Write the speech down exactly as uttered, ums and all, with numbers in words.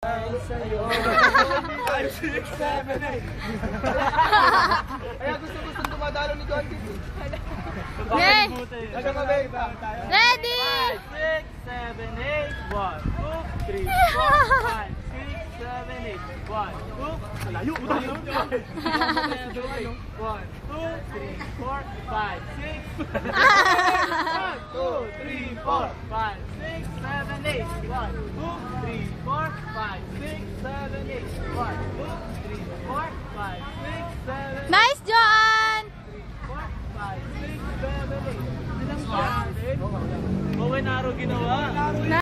five, six, seven, eight. Kaya gusto-gusto dumadalo ni John dito. Okay. Ready? five, six, seven, eight. one, two, three, four, five, six, seven, eight. one, two, malayo. one, two, three, four, five, six. one, two, three, four, five, six, seven, eight. one, two, three, four, five, six, seven, eight. one,